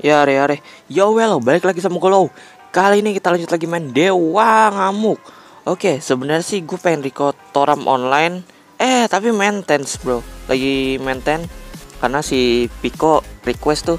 Ya are are, yo well, balik lagi sama gue. Kali ini kita lanjut lagi main Dewa Ngamuk. Oke, sebenarnya sih gue pengen record Toram online, tapi maintenance bro, lagi maintain karena si Pico request tuh.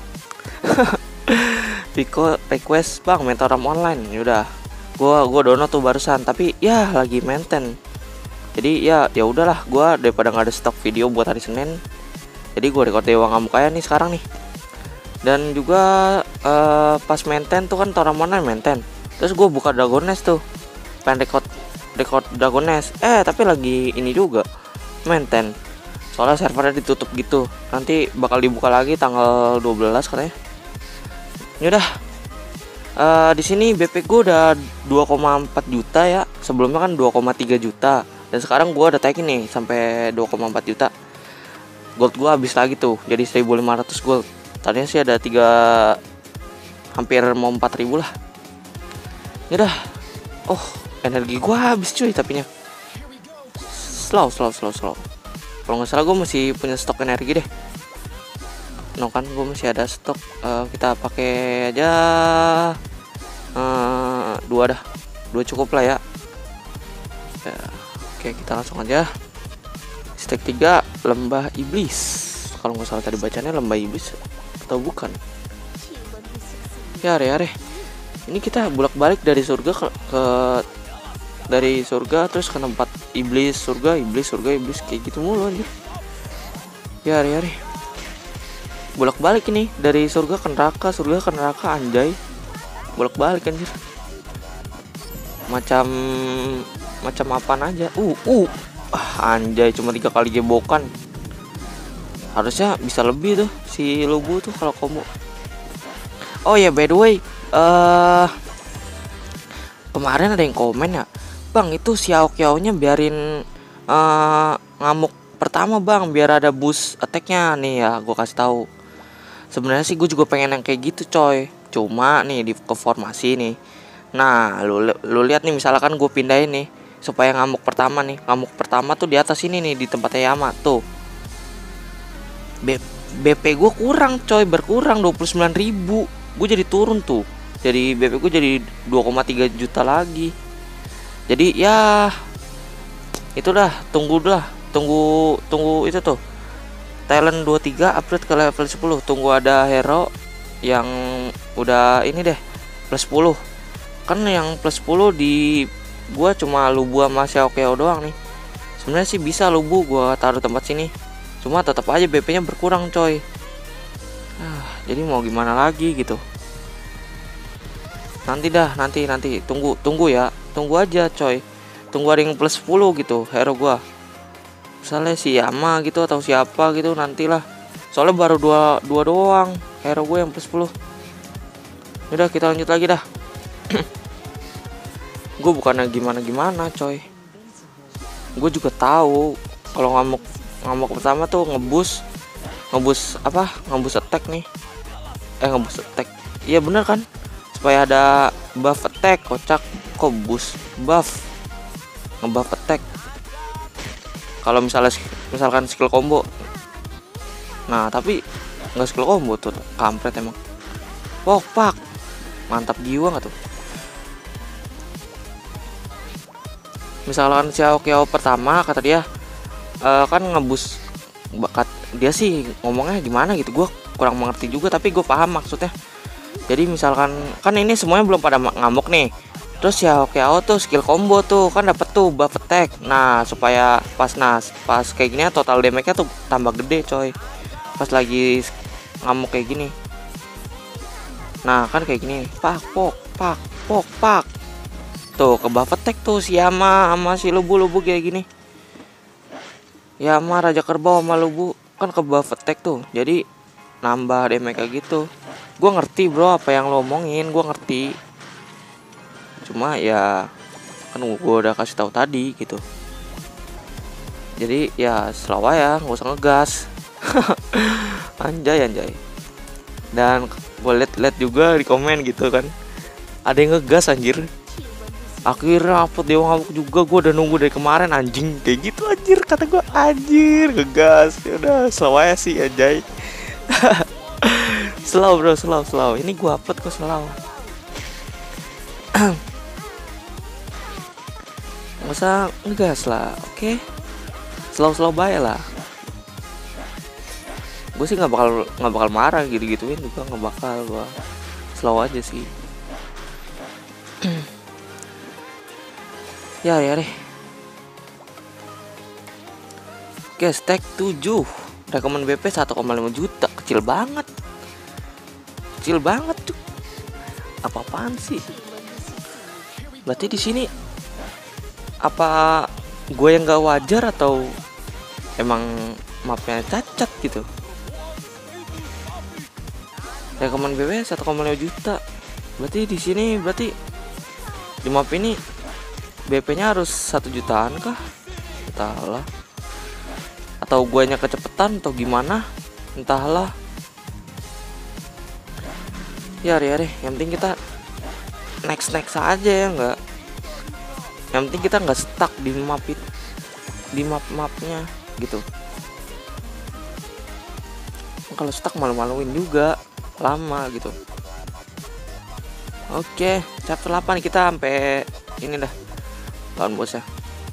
Pico request bang main Toram online. Yaudah, gue download tuh barusan, tapi ya lagi maintain. Jadi ya udahlah, gue daripada nggak ada stok video buat hari Senin, jadi gue record Dewa Ngamuk aja nih sekarang nih. Dan juga pas maintain tuh kan Toram online maintain, terus gue buka Dragon Nest tuh, pengen record Dragon Nest, tapi lagi ini juga maintain, soalnya servernya ditutup gitu, nanti bakal dibuka lagi tanggal 12 katanya. Yaudah, di sini BP gue udah 2,4 juta ya, sebelumnya kan 2,3 juta, dan sekarang gue udah taikin nih sampai 2,4 juta. Gold gue habis lagi tuh, jadi 1.500 gold. Tadinya sih ada 3, hampir mau 4.000 lah. Yaudah, energi gua habis cuy tapinya. Slow. Kalau nggak salah gue masih punya stok energi deh. No kan, gue masih ada stok. Kita pakai aja 2 dah, 2 cukup lah ya. Oke, kita langsung aja. Stack 3 lembah iblis. Kalau nggak salah tadi bacanya lembah iblis atau bukan? Ya are. Ini kita bolak-balik dari surga dari surga terus ke tempat iblis, surga iblis kayak gitu mulu anjir. Ya are. Bolak-balik ini dari surga ke neraka anjay. Bolak-balik anjir. Macam apaan aja. Anjay, cuma 3 kali jebokan. Harusnya bisa lebih tuh si Lubu tuh kalau combo. Oh ya, by the way, kemarin ada yang komen ya, bang itu Xiao Qiao-nya biarin ngamuk pertama bang, biar ada boost attack-nya nih ya. Gue kasih tahu. Sebenarnya sih gue juga pengen yang kayak gitu coy. Cuma nih di ke formasi nih. Nah, lu lihat nih, misalkan gue pindahin nih supaya ngamuk pertama nih. Ngamuk pertama tuh di atas ini nih, di tempatnya Yama tuh. BP gue kurang coy, berkurang 29.000. Gue jadi turun tuh. Jadi BP gue jadi 2,3 juta lagi. Jadi ya itu dah, tunggu itu tuh. Talent 23 upgrade ke level 10. Tunggu ada hero yang udah ini deh, plus 10. Kan yang plus 10 di gua cuma Lubu sama Xiao Qiao doang nih. Sebenarnya sih bisa Lubu gua taruh tempat sini. Cuma tetap aja BP-nya berkurang coy. Jadi mau gimana lagi gitu. Nanti tunggu ya. Tunggu aja coy. Tunggu ada yang plus 10 gitu hero gua. Misalnya si Yama gitu atau siapa gitu, nantilah. Soalnya baru dua doang hero gue yang plus 10. Udah, kita lanjut lagi dah. Gue bukannya gimana coy. Gue juga tahu kalau ngamuk pertama tuh ngebus attack nih. Ngebus attack. Iya bener kan? Supaya ada buff attack. Kocak kok boost buff. Ngebuff attack. Kalau misalkan skill combo. Nah, tapi nggak skill combo tuh, kampret emang. Pak. Mantap jiwa nggak tuh? Misalkan Xiao Qiao pertama kata dia kan ngebus bakat, dia sih ngomongnya gimana gitu, gue kurang mengerti juga, tapi gue paham maksudnya. Jadi misalkan kan ini semuanya belum pada ngamuk nih, terus Xiao Qiao tuh skill combo tuh kan dapet tuh buff attack. Nah, supaya pas kayak gini total damage-nya tuh tambah gede coy pas lagi ngamuk kayak gini. Nah kan kayak gini, pak tuh ke buff attack tuh si Yama sama si Lubu kayak gini. Yama Raja Kerbau sama Lubu kan ke buff attack tuh, jadi nambah damage kayak gitu. Gue ngerti bro apa yang lo omongin, gue ngerti. Cuma ya kan gue udah kasih tahu tadi gitu. Jadi ya selawa ya, nggak usah ngegas. anjay. Dan gue liat juga di komen gitu kan, ada yang ngegas anjir. Akhirnya upload Dewa Ngamuk juga, gue udah nunggu dari kemarin anjing kayak gitu anjir, kata gue anjir ngegas. Ya udah selawaya sih anjay. Slow bro, slow. Ini gua upload kok slow. Nggak usah ngegas lah, oke? Slow baik lah. Gue sih nggak bakal marah gitu-gituin juga, nggak bakal. Gua slow aja sih. Ya deh. Oke, stack 7. Rekomen BP 1,5 juta. Kecil banget tuh. Apa-apaan sih? Berarti di sini apa gue yang gak wajar atau emang mapnya cacat gitu? Rekomen BP 1,5 juta. Berarti di sini di map ini BP-nya harus 1 jutaan kah? Entahlah. Atau guanya kecepetan atau gimana? Entahlah. Ya deh, yang penting kita next aja ya, enggak. Yang penting kita nggak stuck di map-mapnya gitu. Kalau stuck malu-maluin juga, lama gitu. Oke, chapter 8 kita sampai ini dah lawan bosnya.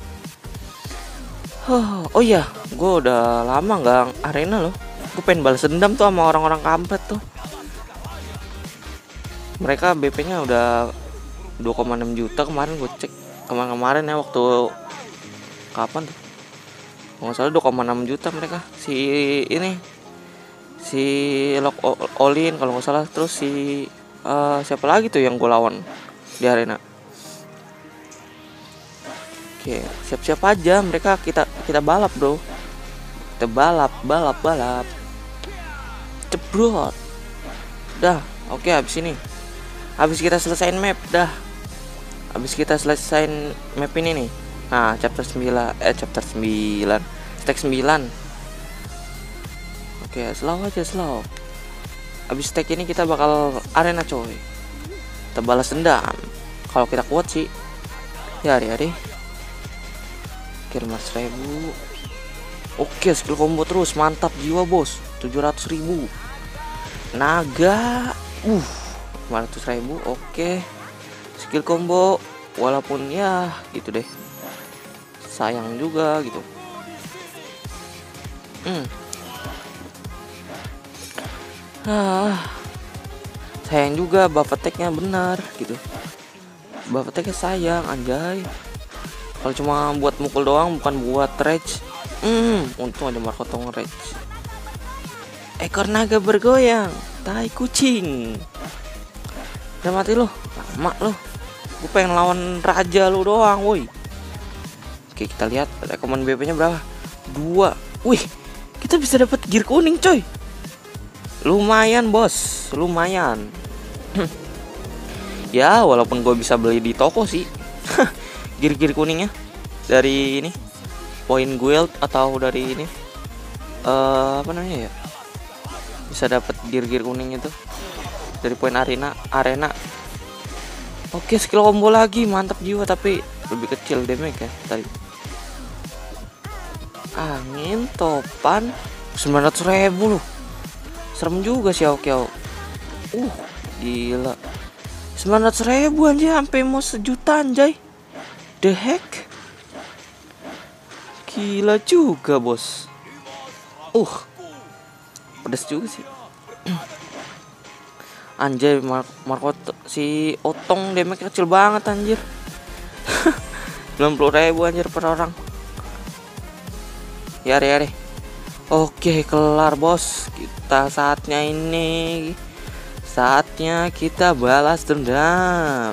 Oh iya, gue udah lama nggak arena loh. Gue pengen balas dendam tuh sama orang-orang kampret tuh. Mereka BP-nya udah 2,6 juta kemarin gue cek. Kemarin ya, waktu kapan tuh? Nggak salah 2,6 juta mereka. Si Lock Olin kalau nggak salah. Terus siapa lagi tuh yang gue lawan di arena? Oke, siap-siap aja mereka, kita balap bro. Kita balap. Cebrot. Dah, oke habis kita selesaiin map dah. Habis kita selesaiin map ini nih. Nah, chapter 9, stack 9. Oke, slow. Habis stack ini kita bakal arena coy. Kita balas dendam. Kalau kita kuat sih. Ya deh. Kill 1000. Oke, skill combo terus, mantap jiwa bos. 700.000. Naga. 500.000. Oke. Skill combo walaupun ya gitu deh. Sayang juga gitu. Sayang juga buff attack-nya benar gitu. Buff attack-nya sayang anjay. Kalau cuma buat mukul doang, bukan buat rage. Untung ada Markotong rage. Ekor naga bergoyang, tai kucing. Udah mati lo, lama lo. Gue pengen lawan raja lo doang, woi. Oke, kita lihat rekomen BP-nya berapa? 2. Wih, kita bisa dapat gear kuning, coy. Lumayan, bos. Lumayan. Ya, walaupun gue bisa beli di toko sih. Gear kuningnya dari ini Point Guild atau dari ini apa namanya ya, bisa dapat gear kuning itu dari Point Arena. Oke, skill combo lagi mantap jiwa, tapi lebih kecil damage ya tadi. Angin topan 900.000 loh, serem juga sih. Oke, gila 900.000 anjay, sampai mau 1 juta anjay. The heck, gila juga bos. Pedas juga sih. Anjay, Marco si Otong damage kecil banget anjir. 90.000 anjir per orang. Ya deh. Oke, kelar bos. Saatnya kita balas dendam.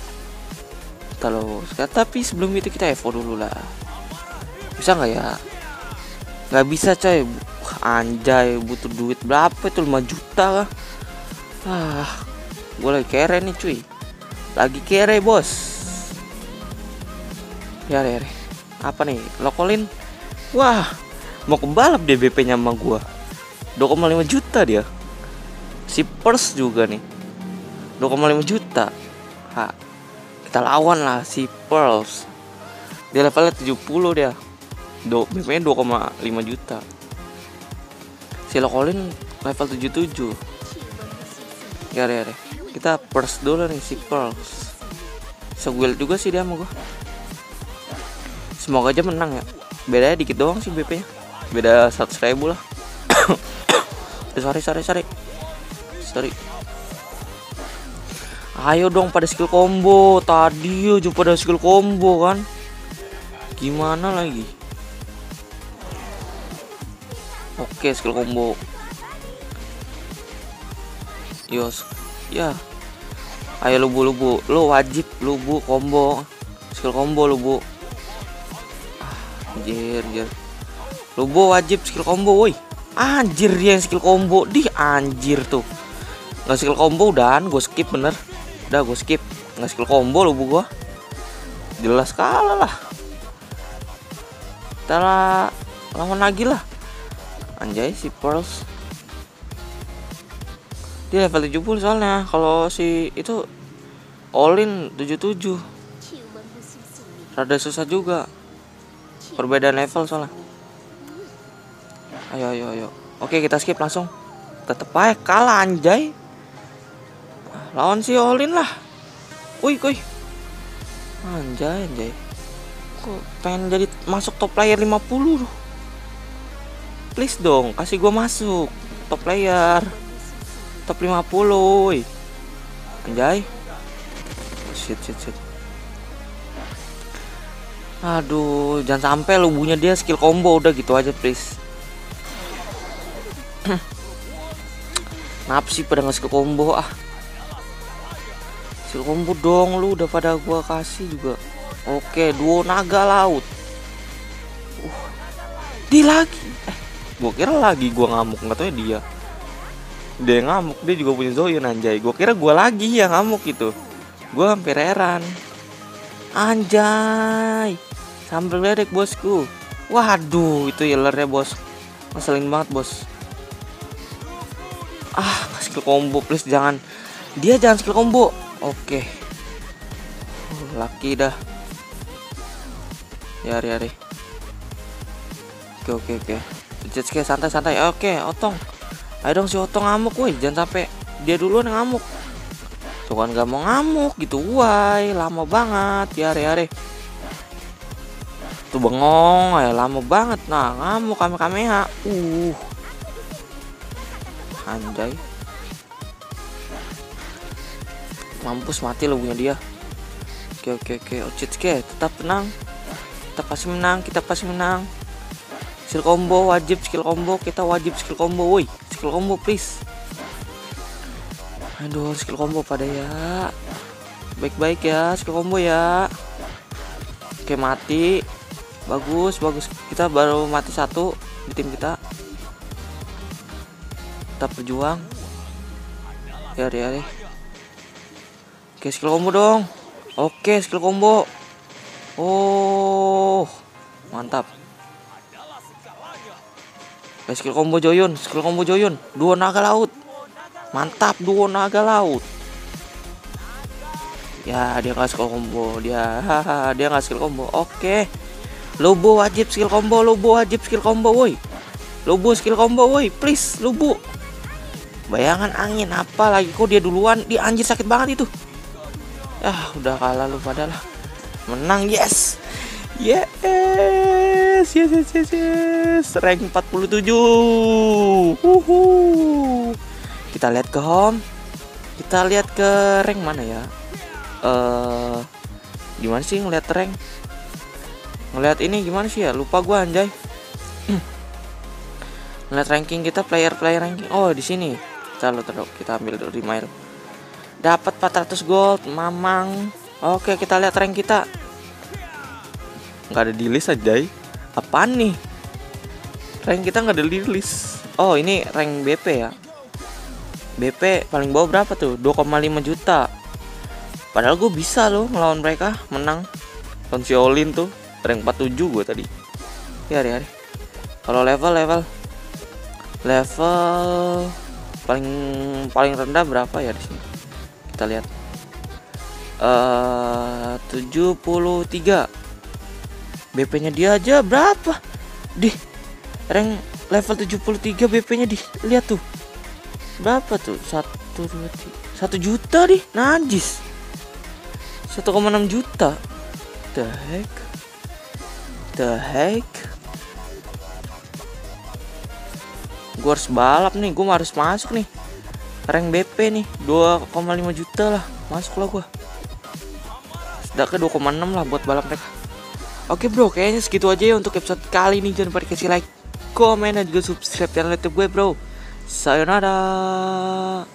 Tapi sebelum itu kita Evo dulu lah. Bisa nggak ya? Nggak bisa coy. Anjay, butuh duit berapa itu? 5 juta kah? Gue lagi kere nih cuy. Lagi kere bos. Ya deh. Apa nih? Lokolin. Wah, mau kebalap deh BP-nya sama gue. 2,5 juta dia. Si Pers juga nih 2,5 juta. Kita lawan lah si Pearls. Dia levelnya 70 dia. BP-nya 2,5 juta. Si Lokolin level 77. Ya deh. Kita burst dulu nih si Pearls. Seguil juga sih dia sama gua. Semoga aja menang ya. Bedanya dikit doang sih BP nya. Beda 100.000 lah. Sorry. Ayo dong pada skill combo. Tadi aja pada skill combo kan. Gimana lagi? Oke, skill combo. Yos. Ya. Ayo lubu. Lu wajib lubu combo. Skill combo lubu. Anjir. Lubu wajib skill combo, woi. Anjir dia yang skill combo. Anjir tuh. Nggak skill combo udahan, gue skip bener. Udah gue skip. Nggak skill combo lubu gua. Jelas kalah lah. Kita lawan lagi lah. Anjay si Pearls. Dia level 70 soalnya. Kalau si itu all in 77. Rada susah juga. Perbedaan level soalnya. Ayo. Oke, kita skip langsung. Tetep aja kalah anjay. Lawan si all in lah. Wih. Anjay. Kok pengen jadi masuk top player 50 tuh. Please dong, kasih gua masuk top player. Top 50, woi. Anjay. Shit. Aduh, jangan sampai lubunya dia skill combo, udah gitu aja please. Kenapa sih pada nggak skill combo ah? Skill combo dong lu, udah pada gua kasih juga. Oke, duo naga laut. Dia lagi. Gua kira lagi gua ngamuk, nggak tahu ya dia. Dia ngamuk, dia juga punya Zoyan anjay. Gua kira gua lagi yang ngamuk gitu. Gua hampir heran. Anjay. Sambal ledek bosku. Waduh, itu healernya bos. Ngeselin banget bos. Skill combo please jangan. Dia jangan skill combo. Oke. Laki dah. Ya. Oke. Jetski santai. Oke, Otong. Ayo dong si Otong ngamuk woi. Jangan sampai dia duluan yang ngamuk. Tuh kan gak mau ngamuk gitu. Woi, lama banget. Ya. Tuh bengong ya lama banget. Nah, ngamuk Kamehameha. Anjay. Mampus mati lo punya dia. Oke. Ochitsuke tetap tenang. Kita pasti menang. Skill combo wajib skill combo. Kita wajib skill combo woi. Skill combo please. Aduh, skill combo pada ya. Baik-baik ya skill combo ya. Oke, mati. Bagus. Kita baru mati satu di tim kita. Kita berjuang. Ya. Oke, skill combo dong. Oke, skill combo. Oh, mantap. Skill combo Joyun. Duo naga laut. Mantap, duo naga laut. Ya, dia nggak skill combo. Dia nggak skill combo. Oke. Lobo wajib skill combo, woi. Lobo skill combo, woi. Please, Lobo. Bayangan angin apa lagi kok dia duluan. Dia anjir sakit banget itu. Udah kalah lu padahal. Menang, yes. Rank 47. Kita lihat ke home. Kita lihat ke rank mana ya? Gimana sih ngeliat rank? Ngeliat ini gimana sih ya? Lupa gua anjay. Ngeliat ranking kita player ranking. Oh, di sini. Taruh. Kita ambil dari mail. Dapat 400 gold, mamang. Oke, kita lihat rank kita. Nggak ada di list aja. Apaan nih? Rank kita nggak ada di list. Oh, ini rank BP ya. BP paling bawah berapa tuh? 2,5 juta. Padahal gue bisa loh ngelawan mereka, menang. Konsiolin tuh rank 47 gue tadi. Ya. Kalau level paling rendah berapa ya di sini? Kita lihat. 73. BP-nya dia aja berapa? Rank level 73 BP-nya lihat tuh. Berapa tuh? 1 2 3 1 juta deh, najis. 1,6 juta. The heck. Gue harus balap nih, gue harus masuk nih. Rank BP nih 2,5 juta lah. Masuk lah gue. Sudah ke 2,6 lah buat balap mereka. Oke bro, kayaknya segitu aja ya untuk episode kali ini. Jangan lupa kasih like, komen, dan juga subscribe channel YouTube gue bro. Sayonara.